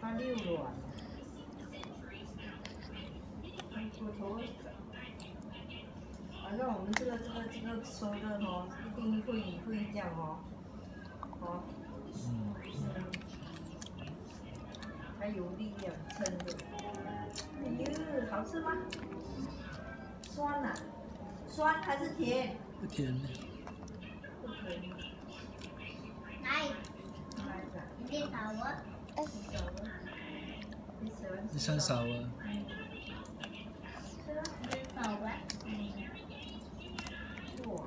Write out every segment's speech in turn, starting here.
它溜软。骨头，反正我们这个收的哦，一定会这样哦，哦，还有力量撑着。哎呦，好吃吗？酸啊？酸还是甜？ 不甜的。 不甜。 来， 来着。 你少我。 你喜欢吃？ 你想少啊？ 是啊。 你少我。 哇。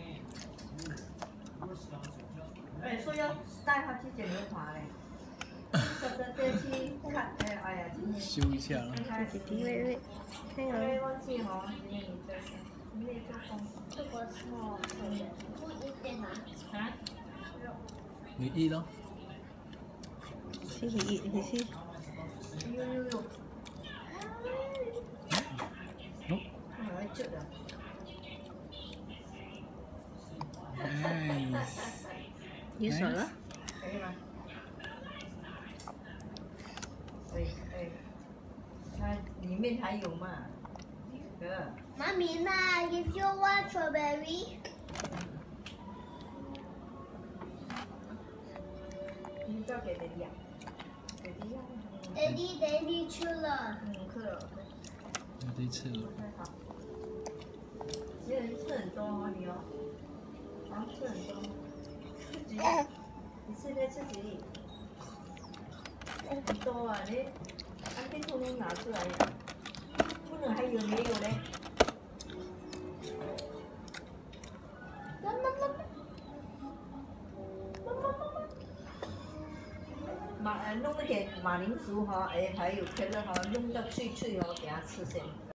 哎，说要带他去剪头发嘞。走着电去看，哎呀，今天修一下啊。 弟弟妹妹，忘记哦，今天你没做工。 这个是不一点啊。 啊？ 你一咯。 He eat, he see. 呦。我要吃的。 Nice. 你爽了？ 可以吗？对，它里面还有嘛？哥。 妈咪呢 ？If you want strawberry。 你交给爹地呀？爹地呀。 Daddy 吃了。 吃了。 你得吃了。 好。其实吃很多哦，你哦。啊，吃很多。自己，你吃的自己。很多啊，你安定通通拿出来呀。不能还有没有嘞？弄一点马铃薯哈，哎，还有可乐哈，弄到脆脆哦，给它吃先。